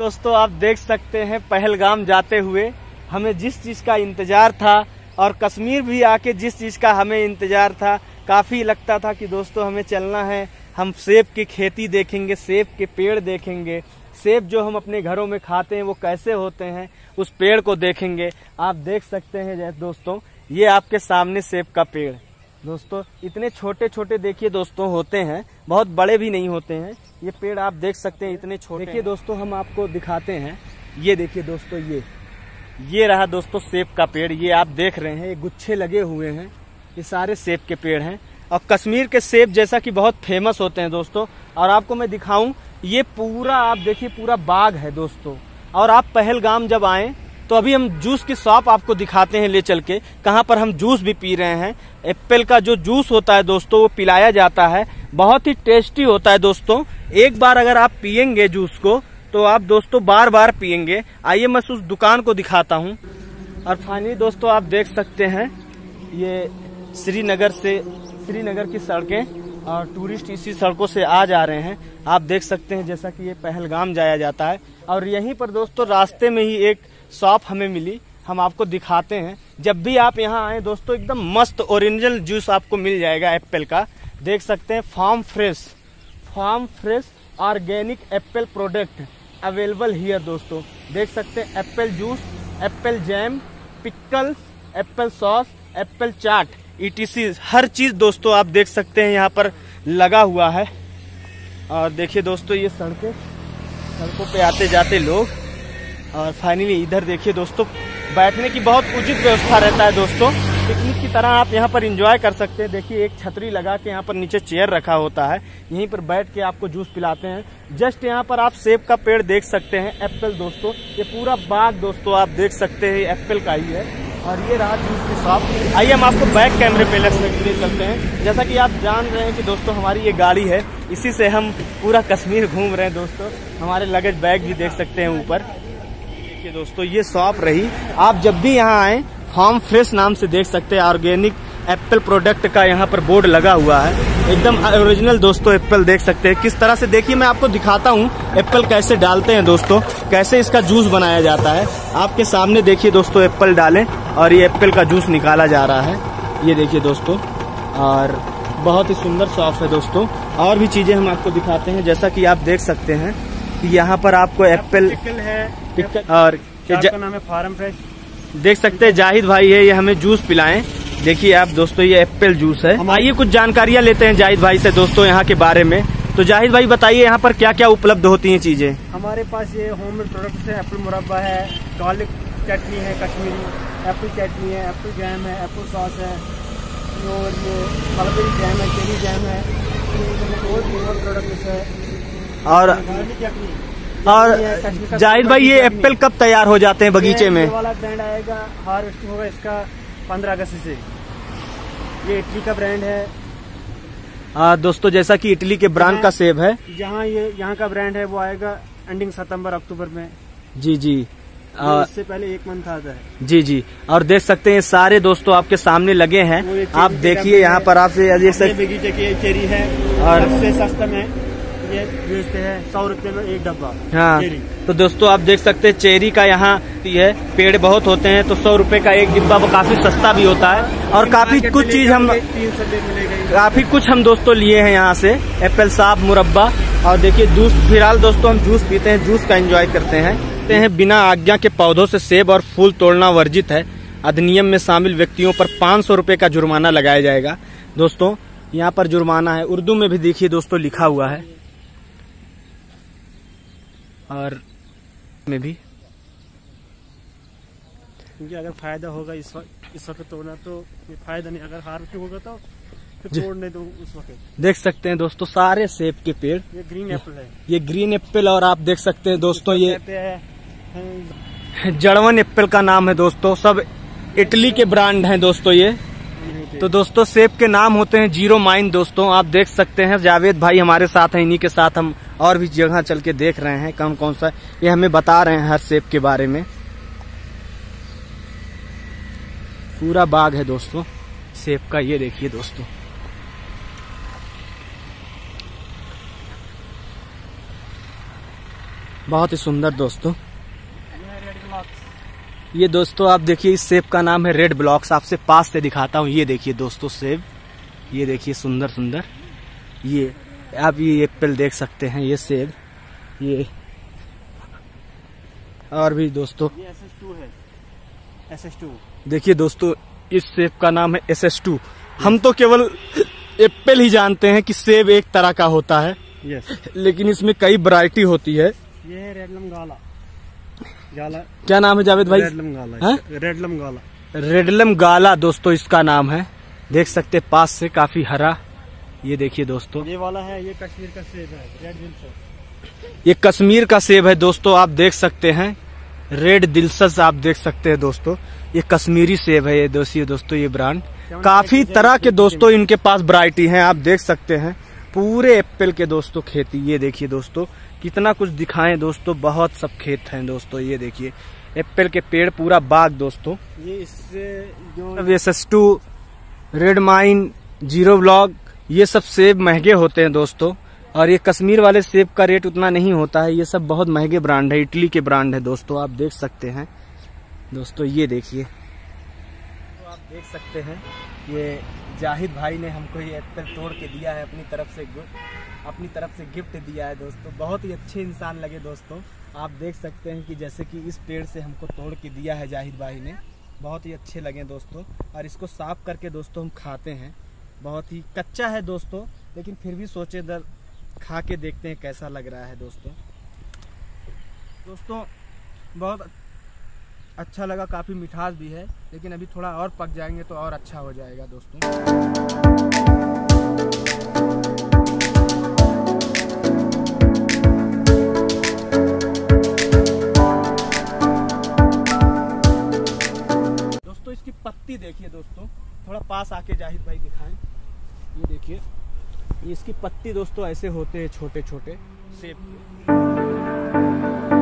दोस्तों आप देख सकते हैं पहलगाम जाते हुए हमें जिस चीज़ का इंतज़ार था और कश्मीर भी आके जिस चीज़ का हमें इंतज़ार था, काफ़ी लगता था कि दोस्तों हमें चलना है, हम सेब की खेती देखेंगे, सेब के पेड़ देखेंगे, सेब जो हम अपने घरों में खाते हैं वो कैसे होते हैं उस पेड़ को देखेंगे। आप देख सकते हैं दोस्तों ये आपके सामने सेब का पेड़ दोस्तों इतने छोटे छोटे देखिए दोस्तों होते हैं, बहुत बड़े भी नहीं होते हैं। ये पेड़ आप देख सकते हैं इतने छोटे। देखिए दोस्तों हम आपको दिखाते हैं, ये देखिए दोस्तों ये रहा दोस्तों सेब का पेड़। ये आप देख रहे हैं ये गुच्छे लगे हुए हैं, ये सारे सेब के पेड़ हैं। और कश्मीर के सेब जैसा कि बहुत फेमस होते हैं दोस्तों। और आपको मैं दिखाऊं ये पूरा आप देखिए पूरा बाग है दोस्तों। और आप पहलगाम जब आएँ तो अभी हम जूस की शॉप आपको दिखाते हैं ले चल के, कहाँ पर हम जूस भी पी रहे हैं। एप्पल का जो जूस होता है दोस्तों वो पिलाया जाता है, बहुत ही टेस्टी होता है दोस्तों। एक बार अगर आप पियेंगे जूस को तो आप दोस्तों बार बार पियेंगे। आइए मैं उस दुकान को दिखाता हूँ। और फाइनली दोस्तों आप देख सकते हैं ये श्रीनगर की सड़कें और टूरिस्ट इसी सड़कों से आ जा रहे हैं। आप देख सकते हैं जैसा कि ये पहलगाम जाया जाता है। और यहीं पर दोस्तों रास्ते में ही एक शॉप हमें मिली, हम आपको दिखाते हैं। जब भी आप यहाँ आए दोस्तों एकदम मस्त ओरिजिनल जूस आपको मिल जाएगा एप्पल का। देख सकते हैं farm fresh organic apple product available here दोस्तों। देख सकते हैं apple juice, apple jam, pickles, apple sauce, apple chaat ETC हर चीज दोस्तों आप देख सकते हैं यहाँ पर लगा हुआ है। और देखिए दोस्तों ये सड़कों पे आते जाते लोग। और फाइनली इधर देखिए दोस्तों बैठने की बहुत उचित व्यवस्था रहता है दोस्तों, पिकनिक की तरह आप यहाँ पर एंजॉय कर सकते हैं। देखिए एक छतरी लगा के यहाँ पर नीचे चेयर रखा होता है, यहीं पर बैठ के आपको जूस पिलाते हैं। जस्ट यहाँ पर आप सेब का पेड़ देख सकते हैं, एप्पल दोस्तों ये पूरा बाग दोस्तों आप देख सकते हैं एप्पल का ही है। और ये रहा जूस की शॉप। आइए हम आपको बैक कैमरे पे ले चलते हैं। जैसा कि आप जान रहे हैं कि दोस्तों हमारी ये गाड़ी है, इसी से हम पूरा कश्मीर घूम रहे हैं दोस्तों। हमारे लगेज बैग भी देख सकते हैं ऊपर। देखिए दोस्तों ये शॉप रही, आप जब भी यहाँ आए फार्म फ्रेश नाम से देख सकते हैं। ऑर्गेनिक एप्पल प्रोडक्ट का यहाँ पर बोर्ड लगा हुआ है, एकदम ओरिजिनल दोस्तों एप्पल देख सकते हैं किस तरह से। देखिए मैं आपको दिखाता हूँ एप्पल कैसे डालते हैं दोस्तों, कैसे इसका जूस बनाया जाता है। आपके सामने देखिए दोस्तों एप्पल डालें और ये एप्पल का जूस निकाला जा रहा है, ये देखिए दोस्तों। और बहुत ही सुंदर शॉप है दोस्तों। और भी चीजें हम आपको दिखाते हैं, जैसा कि आप देख सकते हैं कि यहाँ पर आपको एप्पल है और का नाम है फार्म फ्रेश। देख सकते हैं जाहिद भाई है, ये हमें जूस पिलाएं। देखिए आप दोस्तों ये एप्पल जूस है। आइए कुछ जानकारियाँ लेते हैं जाहिद भाई से दोस्तों यहाँ के बारे में। तो जाहिद भाई बताइए यहाँ पर क्या क्या उपलब्ध होती हैं चीजें। हमारे पास ये होममेड प्रोडक्ट्स है, एप्पल मुरब्बा है, गार्लिक चटनी है कश्मीरी, एप्पल चटनी है, एप्पल जैम है, एप्पल सॉस है, और ये मलबेरी जैम है, चेरी जैम है, और प्रोडक्ट्स है। और जाहिद भाई ये एप्पल कब तैयार हो जाते हैं बगीचे में? ये वाला ब्रांड आएगा, हार्वेस्ट होगा इसका 15 अगस्त से। ये इटली का ब्रांड है। दोस्तों जैसा कि इटली के ब्रांड का सेब है, यहाँ का ब्रांड है वो आएगा एंडिंग सितंबर अक्टूबर में। जी जी इससे पहले 1 मंथ आता है। जी जी। और देख सकते हैं सारे दोस्तों आपके सामने लगे हैं। आप देखिए यहाँ पर आप बगीचे की चेरी है और सबसे सस्ता में ये बेचते हैं 100 रुपए में एक डब्बा। हाँ तो दोस्तों आप देख सकते हैं चेरी का यहाँ है, पेड़ बहुत होते हैं तो 100 रुपए का एक डिब्बा काफी सस्ता भी होता है। और काफी कुछ हम दोस्तों लिए हैं यहाँ से, एप्पल साफ मुरब्बा। और देखिए जूस, फिलहाल दोस्तों हम जूस पीते हैं, जूस का एंजॉय करते हैं। बिना आज्ञा के पौधों से सेब और फूल तोड़ना वर्जित है, अधिनियम में शामिल व्यक्तियों पर 500 रुपए का जुर्माना लगाया जाएगा। दोस्तों यहाँ पर जुर्माना है, उर्दू में भी देखिए दोस्तों लिखा हुआ है और में भी। क्योंकि अगर फायदा होगा इस वक्त तोड़ना तो फायदा नहीं, अगर हार्वेस्टिंग होगा तो फिर तोड़ नहीं दो उस वक्त। देख सकते हैं दोस्तों सारे सेब के पेड़, ये ग्रीन एप्पल है, ये ग्रीन एप्पल। और आप देख सकते हैं दोस्तों ये जड़वन एप्पल का नाम है दोस्तों, सब इटली के ब्रांड हैं दोस्तों ये। तो दोस्तों सेब के नाम होते हैं जीरो माइन दोस्तों। आप देख सकते हैं जावेद भाई हमारे साथ हैं, इन्हीं के साथ हम और भी जगह चल के देख रहे हैं कौन कौन सा, ये हमें बता रहे हैं हर सेब के बारे में। पूरा बाग है दोस्तों सेब का, ये देखिए दोस्तों। बहुत ही सुंदर दोस्तों। ये दोस्तों आप देखिए, इस सेब का नाम है रेड ब्लॉक्स। आपसे पास से दिखाता हूँ। ये देखिए दोस्तों सेब, ये देखिए सुंदर सुंदर। ये आप ये एप्पल देख सकते हैं, ये सेब, ये और भी दोस्तों ये SS2 है, SS2। देखिए दोस्तों, इस सेब का नाम है SS2। हम तो केवल एप्पल ही जानते हैं कि सेब एक तरह का होता है, लेकिन इसमें कई वैरायटी होती है। ये है रेडलम गाला। गाला क्या नाम है जावेद भाई? रेडलम गाला। रेडलम गाला। रेडलम गाला दोस्तों इसका नाम है। देख सकते हैं पास से, काफी हरा। ये देखिए दोस्तों, ये वाला है, ये कश्मीर का सेब है, रेड दिलसस। ये कश्मीर का सेब है दोस्तों, आप देख सकते हैं। रेड दिलसस आप देख सकते हैं दोस्तों, ये कश्मीरी सेब है। ये दोस्तों ये ब्रांड, काफी तरह के दोस्तों इनके पास वैरायटी हैं। आप देख सकते हैं पूरे एप्पल के दोस्तों खेती। ये देखिए दोस्तों, कितना कुछ दिखाएं दोस्तों, बहुत सब खेत हैं दोस्तों। ये देखिए एप्पल के पेड़, पूरा बाग दोस्तों। ये इससे जो SS2, red mine, zero block, ये सब सेब महंगे होते हैं दोस्तों। और ये कश्मीर वाले सेब का रेट उतना नहीं होता है। ये सब बहुत महंगे ब्रांड है, इटली के ब्रांड है दोस्तों। आप देख सकते हैं दोस्तों, ये देखिए तो आप देख सकते हैं, ये जाहिद भाई ने हमको ये एप्पल तोड़ के दिया है, अपनी तरफ से गिफ्ट दिया है दोस्तों। बहुत ही अच्छे इंसान लगे दोस्तों। आप देख सकते हैं कि जैसे कि इस पेड़ से हमको तोड़ के दिया है जाहिद भाई ने, बहुत ही अच्छे लगे दोस्तों। और इसको साफ करके दोस्तों हम खाते हैं। बहुत ही कच्चा है दोस्तों, लेकिन फिर भी सोचे दर खा के देखते हैं कैसा लग रहा है दोस्तों। बहुत अच्छा लगा, काफ़ी मिठास भी है, लेकिन अभी थोड़ा और पक जाएंगे तो और अच्छा हो जाएगा दोस्तों। दोस्तों इसकी पत्ती देखिए दोस्तों, थोड़ा पास आके जाहिद भाई दिखाएं। ये देखिए, ये इसकी पत्ती दोस्तों ऐसे होते हैं, छोटे छोटे सेब के।